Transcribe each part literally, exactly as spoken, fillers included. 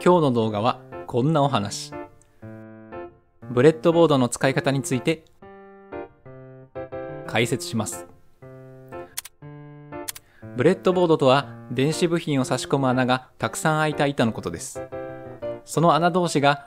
今日の動画はこんなお話。ブレッドボードの使い方について解説します。ブレッドボードとは電子部品を差し込む穴がたくさん開いた板のことです。その穴同士が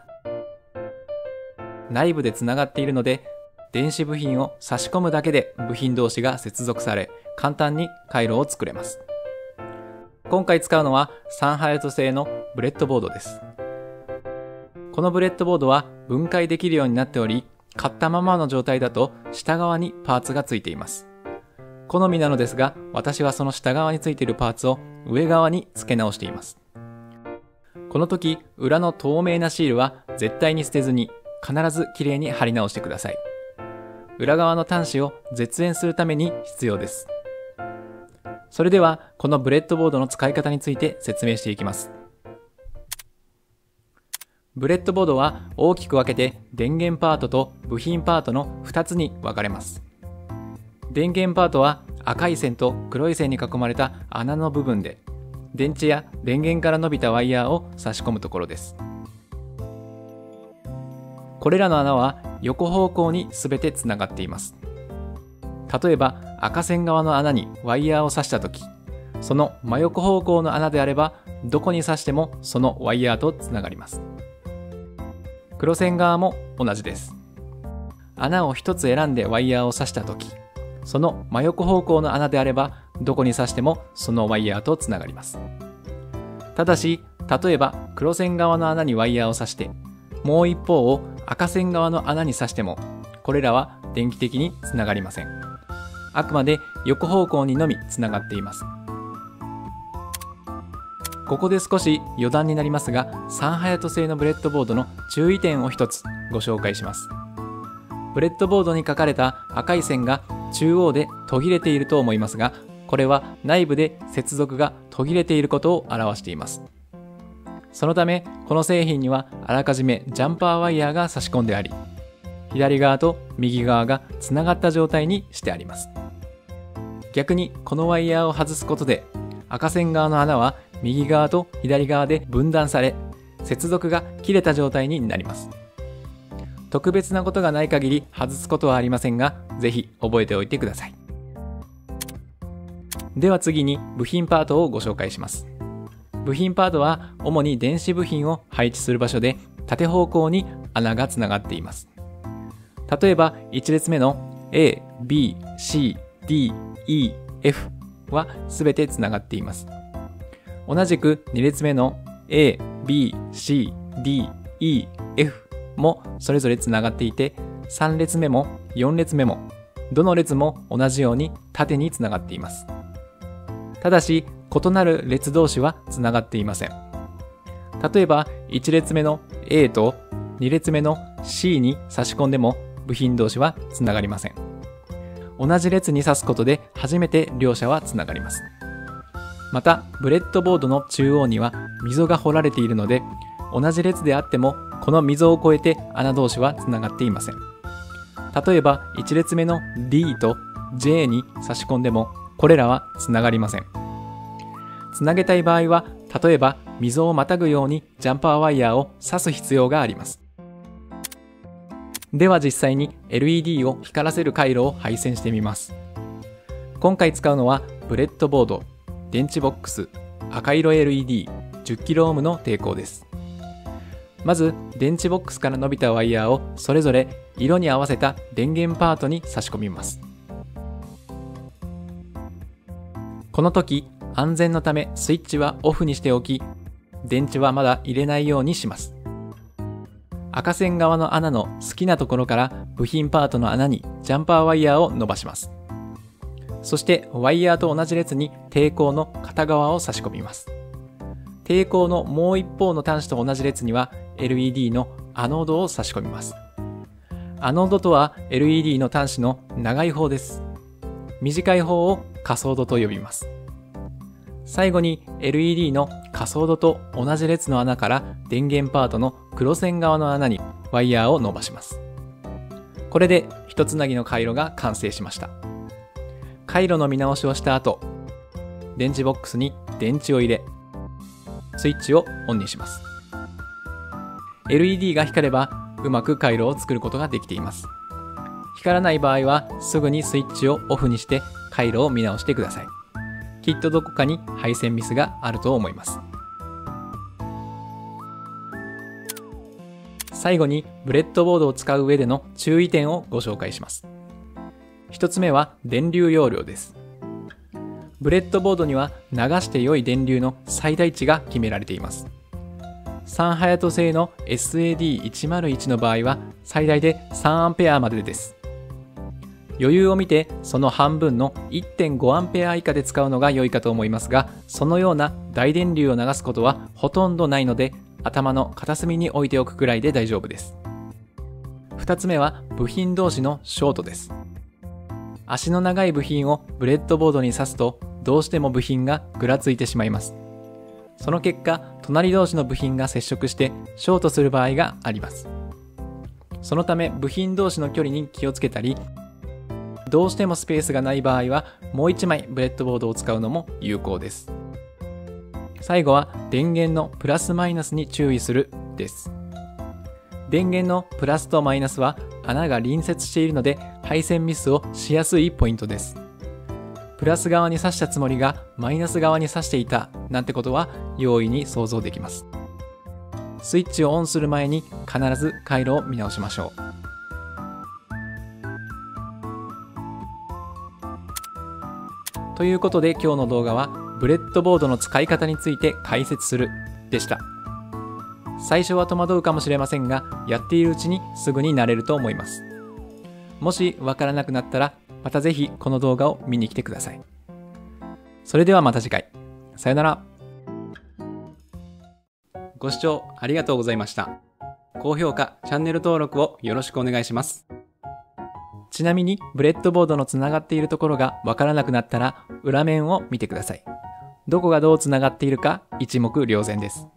内部でつながっているので、電子部品を差し込むだけで部品同士が接続され、簡単に回路を作れます。今回使うのはサンハヤト製のブレッドボードです。このブレッドボードは分解できるようになっており、買ったままの状態だと下側にパーツがついています。好みなのですが、私はその下側についているパーツを上側に付け直しています。この時、裏の透明なシールは絶対に捨てずに、必ずきれいに貼り直してください。裏側の端子を絶縁するために必要です。それでは、このブレッドボードの使い方について説明していきます。ブレッドボードは大きく分けて電源パートと部品パートのふたつに分かれます。電源パートは赤い線と黒い線に囲まれた穴の部分で、電池や電源から伸びたワイヤーを差し込むところです。これらの穴は横方向に全てつながっています。例えば赤線側の穴にワイヤーを差したとき、その真横方向の穴であればどこに差してもそのワイヤーとつながります。黒線側も同じです。穴を一つ選んでワイヤーを差したとき、その真横方向の穴であればどこに差してもそのワイヤーとつながります。ただし、例えば黒線側の穴にワイヤーを差してもう一方を赤線側の穴に差しても、これらは電気的につながりません。あくまで横方向にのみつながっています。ここで少し余談になりますが、サンハヤト製のブレッドボードの注意点を一つご紹介します。ブレッドボードに書かれた赤い線が中央で途切れていると思いますが、これは内部で接続が途切れていることを表しています。そのため、この製品にはあらかじめジャンパーワイヤーが差し込んであり、左側と右側がつながった状態にしてあります。逆にこのワイヤーを外すことで、赤線側の穴は右側と左側で分断され、接続が切れた状態になります。特別なことがない限り外すことはありませんが、ぜひ覚えておいてください。では次に部品パートをご紹介します。部品パートは主に電子部品を配置する場所で、縦方向に穴がつながっています。例えばいち列目の A、B、C、D、E、F はすべてつながっています。同じくに列目の A、B、C、D、E、F もそれぞれつながっていて、さん列目もよん列目もどの列も同じように縦につながっています。ただし異なる列同士はつながっていません。例えばいち列目の A とに列目の C に差し込んでも部品同士はつながりません。同じ列に挿すことで初めて両者はつながります。またブレッドボードの中央には溝が掘られているので、同じ列であってもこの溝を越えて穴同士はつながっていません。例えばいち列目の D と J に差し込んでもこれらはつながりません。つなげたい場合は、例えば溝をまたぐようにジャンパーワイヤーを挿す必要があります。では実際に エルイーディー を光らせる回路を配線してみます。今回使うのはブレッドボード、電池ボックス、赤色 エルイーディー、じゅっキロオーム の抵抗です。まず電池ボックスから伸びたワイヤーをそれぞれ色に合わせた電源パートに差し込みます。この時、安全のためスイッチはオフにしておき、電池はまだ入れないようにします。赤線側の穴の好きなところから部品パートの穴にジャンパーワイヤーを伸ばします。そしてワイヤーと同じ列に抵抗の片側を差し込みます。抵抗のもう一方の端子と同じ列には エルイーディー のアノードを差し込みます。アノードとは エルイーディー の端子の長い方です。短い方をカソードと呼びます。最後に エルイーディー のカソードと同じ列の穴から電源パートの黒線側の穴にワイヤーを伸ばします。これで一つなぎの回路が完成しました。回路の見直しをした後、電池ボックスに電池を入れ、スイッチをオンにします。 エルイーディー が光ればうまく回路を作ることができています。光らない場合はすぐにスイッチをオフにして回路を見直してください。きっとどこかに配線ミスがあると思います。最後にブレッドボードを使う上での注意点をご紹介します。一つ目は電流容量です。ブレッドボードには流して良い電流の最大値が決められています。さんハヤト製の エスエーディーいちまるいち の場合は最大でさんアンペアまでです。余裕を見てその半分の いってんごアンペア以下で使うのが良いかと思いますが、そのような大電流を流すことはほとんどないので、頭の片隅に置いておくくらいで大丈夫です。二つ目は部品同士のショートです。足の長い部品をブレッドボードに挿すとどうしても部品がぐらついてしまいます。その結果、隣同士の部品が接触してショートする場合があります。そのため部品同士の距離に気をつけたり、どうしてもスペースがない場合はもういちまいブレッドボードを使うのも有効です。最後は電源のプラスマイナスに注意するです。電源のプラスとマイナスは穴が隣接しているので配線ミスをしやすいポイントです。プラス側に挿したつもりがマイナス側に挿していたなんてことは容易に想像できます。スイッチをオンする前に必ず回路を見直しましょう。ということで今日の動画はブレッドボードの使い方について解説するでした。最初は戸惑うかもしれませんが、やっているうちにすぐに慣れると思います。もしわからなくなったら、またぜひこの動画を見に来てください。それではまた次回。さよなら。ご視聴ありがとうございました。高評価、チャンネル登録をよろしくお願いします。ちなみにブレッドボードのつながっているところがわからなくなったら裏面を見てください。どこがどうつながっているか一目瞭然です。